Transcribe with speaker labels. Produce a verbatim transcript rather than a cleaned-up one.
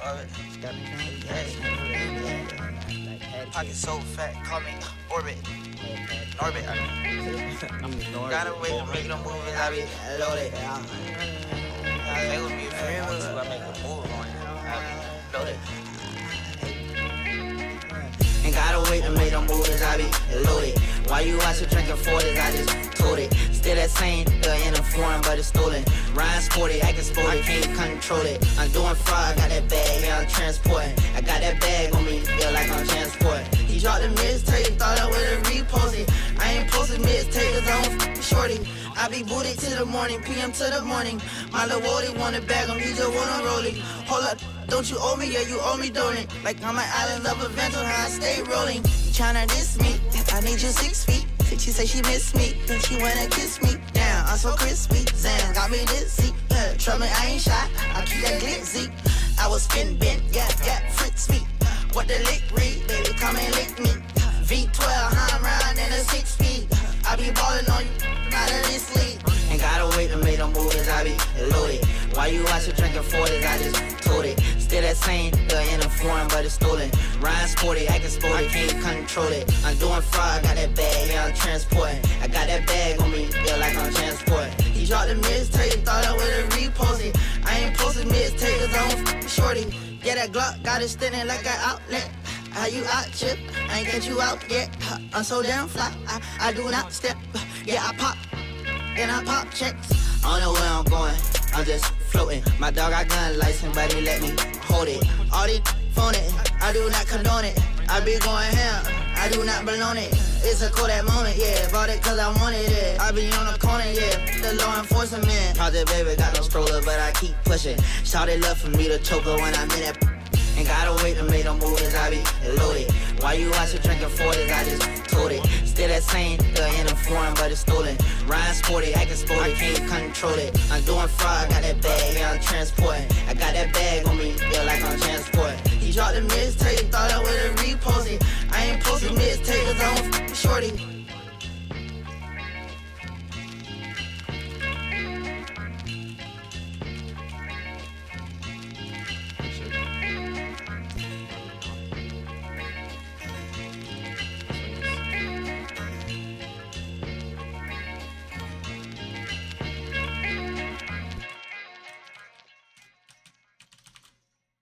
Speaker 1: orbit. Pocket so fat, call me Orbit. Orbit. Gotta wait to make them movies, I be loaded. I make with me if I want to, I make a move on it. I be loaded. Ain't gotta wait to make them movies, I be loaded. Why you watchin' drinking forties, I just told it. Still that same nigga in a foreign, but it's stolen. Ryan sporty, acting sporty, can't control it. I'm doing fraud, got that bag, yeah, I'm transporting. I got that bag on me, feel like I'm transporting. He dropped the mixtape, thought I would've reposted. I ain't posted mixtape, cause I don't f shorty. I be booted to the morning, P M to the morning. My little Wody wanna bag him, he just wanna roll it. Hold up, don't you owe me, yeah, you owe me, don't it? Like I'm an island of adventure, how I stay rolling. You tryna diss me, I need you six feet. She say she miss me, then she wanna kiss me. Damn, I'm so crispy, Zan got me dizzy. Yeah, trouble me, I ain't shy, I keep that glitzy. I was spin bent, yeah, yeah, Fritz me. What the lick read, baby, come and lick me. V twelve, I'm round in a six speed. I be ballin' on you, out of this league. Ain't gotta wait to make them movies, I be loaded. Why you watchin' drinking forties, I just told it. Still that same nigga in a foreign, but it's stolen. Ryan sporty, acting sporty, can't control it. I'm doing fraud, got that bag, yeah, I'm transporting. I got that bag on me, feel like I'm transporting. He dropped the mixtape, thought I would've reposted. I ain't posted mixtape, cause I don't f shorty. Yeah, that Glock got it standing like an outlet. How you out, chip? I ain't get you out yet. I'm so damn fly, I, I do not step. Yeah, I pop, then I pop checks. I don't know where I'm going, I'm just floating. My dog got gun license, but he let me hold it. All these phone it, I do not condone it. I be going ham, I do not belong it. It's a cool that moment, yeah. Bought it cause I wanted it. I be on the corner, yeah. The law enforcement. Project baby got no stroller, but I keep pushing. Shawty love for me to choke her when I'm in that. Ain't gotta wait to make them movies, I be loaded. Why you watchin' drinking forties, I just told it. Still that same nigga in a foreign, but it's stolen. Ryan sporty, acting sporty, can't control it. I'm doing fraud, got that bag, yeah, I'm transporting. I got that bag on me, feel like I'm transporting. He dropped the mixtape, thought I would've reposted. I ain't posted mixtape, cause I don't f shorty.